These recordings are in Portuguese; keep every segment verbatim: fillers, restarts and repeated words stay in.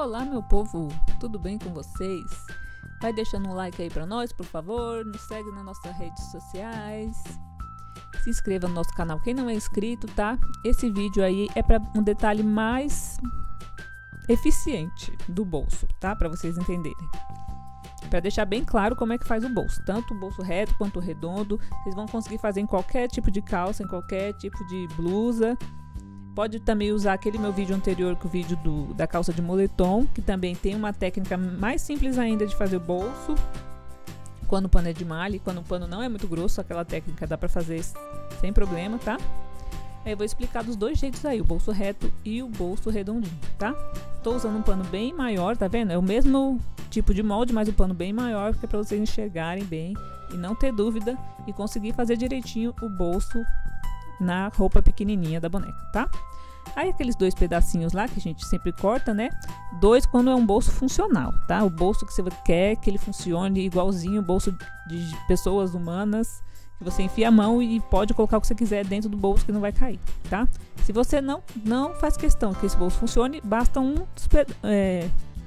Olá, meu povo, tudo bem com vocês? Vai deixando um like aí pra nós, por favor, nos segue nas nossas redes sociais, se inscreva no nosso canal quem não é inscrito, tá? Esse vídeo aí é para um detalhe mais eficiente do bolso, tá? Para vocês entenderem. Para deixar bem claro como é que faz o bolso, tanto o bolso reto quanto o redondo, vocês vão conseguir fazer em qualquer tipo de calça, em qualquer tipo de blusa. Pode também usar aquele meu vídeo anterior, que o vídeo do, da calça de moletom, que também tem uma técnica mais simples ainda de fazer o bolso, quando o pano é de malha e quando o pano não é muito grosso, aquela técnica dá pra fazer sem problema, tá? Aí eu vou explicar dos dois jeitos aí, o bolso reto e o bolso redondinho, tá? Tô usando um pano bem maior, tá vendo? É o mesmo tipo de molde, mas o pano bem maior, que é pra vocês enxergarem bem e não ter dúvida e conseguir fazer direitinho o bolso na roupa pequenininha da boneca, tá? Aí aqueles dois pedacinhos lá que a gente sempre corta, né? Dois quando é um bolso funcional, tá? O bolso que você quer que ele funcione igualzinho o bolso de pessoas humanas, que você enfia a mão e pode colocar o que você quiser dentro do bolso que não vai cair, tá? Se você não, não faz questão que esse bolso funcione, basta um dos é...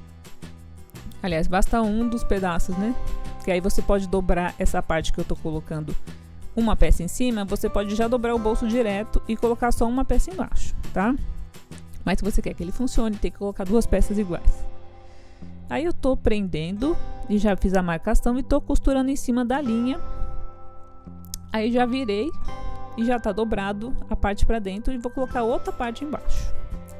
aliás, basta um dos pedaços, né? Que aí você pode dobrar essa parte que eu tô colocando uma peça em cima, você pode já dobrar o bolso direto e colocar só uma peça embaixo, tá? Mas se você quer que ele funcione, tem que colocar duas peças iguais. Aí eu tô prendendo e já fiz a marcação e tô costurando em cima da linha. Aí já virei e já tá dobrado a parte pra dentro e vou colocar outra parte embaixo.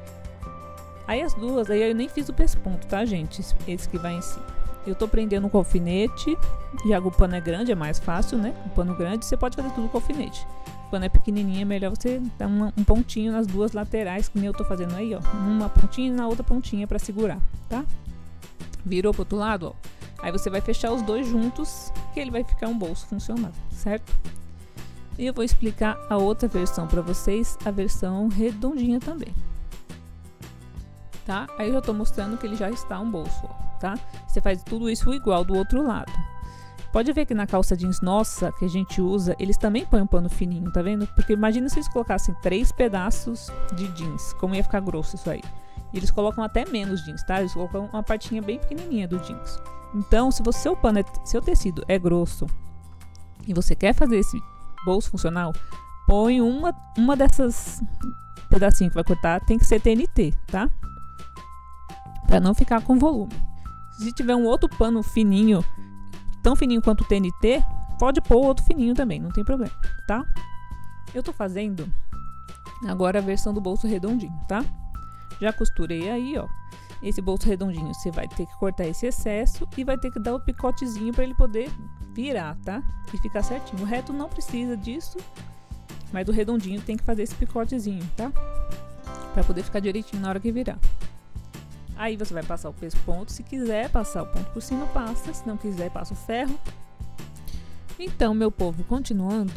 Aí as duas, aí eu nem fiz o pesponto, tá, gente? Esse que vai em cima. Eu tô prendendo com alfinete, já que o pano é grande, é mais fácil, né? O pano grande, você pode fazer tudo com alfinete. O pano é pequenininho, é melhor você dar uma, um pontinho nas duas laterais, que nem eu tô fazendo aí, ó. Uma pontinha e na outra pontinha pra segurar, tá? Virou pro outro lado, ó. Aí você vai fechar os dois juntos, que ele vai ficar um bolso funcional, certo? E eu vou explicar a outra versão pra vocês, a versão redondinha também. Tá? Aí eu já tô mostrando que ele já está um bolso, ó, tá? Você faz tudo isso igual do outro lado. Pode ver que na calça jeans nossa, que a gente usa, eles também põem um pano fininho, tá vendo? Porque imagina se eles colocassem três pedaços de jeans, como ia ficar grosso isso aí. E eles colocam até menos jeans, tá? Eles colocam uma partinha bem pequenininha do jeans. Então, se você, o pano é, seu tecido é grosso e você quer fazer esse bolso funcional, põe uma, uma dessas pedacinhos que vai cortar, tem que ser T N T, tá? Pra não ficar com volume. Se tiver um outro pano fininho, tão fininho quanto o T N T, pode pôr outro fininho também, não tem problema, tá? Eu tô fazendo agora a versão do bolso redondinho, tá? Já costurei aí, ó. Esse bolso redondinho você vai ter que cortar esse excesso e vai ter que dar o picotezinho pra ele poder virar, tá? E ficar certinho. O reto não precisa disso, mas do redondinho tem que fazer esse picotezinho, tá? Pra poder ficar direitinho na hora que virar. Aí você vai passar o pesponto, se quiser passar o ponto por cima, passa, se não quiser, passa o ferro. Então, meu povo, continuando,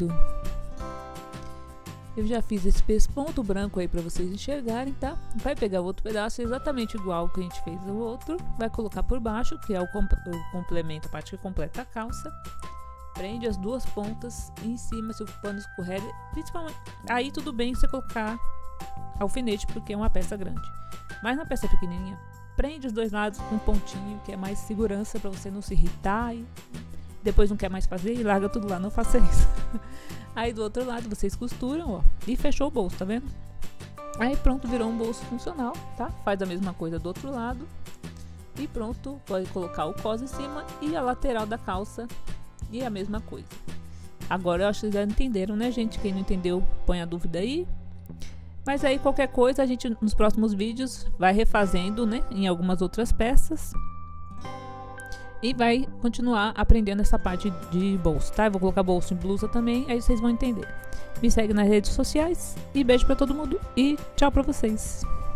eu já fiz esse pesponto branco aí pra vocês enxergarem, tá? Vai pegar o outro pedaço exatamente igual que a gente fez o outro, vai colocar por baixo, que é o, comp o complemento, a parte que completa a calça. Prende as duas pontas em cima, se o pano escorrega, principalmente, aí tudo bem você colocar alfinete, porque é uma peça grande. Mas na peça pequenininha, prende os dois lados com um pontinho, que é mais segurança pra você não se irritar e depois não quer mais fazer e larga tudo lá, não faça isso. Aí do outro lado vocês costuram, ó, e fechou o bolso, tá vendo? Aí pronto, virou um bolso funcional, tá? Faz a mesma coisa do outro lado e pronto, pode colocar o cos em cima e a lateral da calça e a mesma coisa. Agora eu acho que vocês já entenderam, né, gente? Quem não entendeu, põe a dúvida aí. Mas aí qualquer coisa a gente nos próximos vídeos vai refazendo, né, em algumas outras peças. E vai continuar aprendendo essa parte de bolso, tá? Eu vou colocar bolso em blusa também, aí vocês vão entender. Me segue nas redes sociais e beijo pra todo mundo e tchau pra vocês.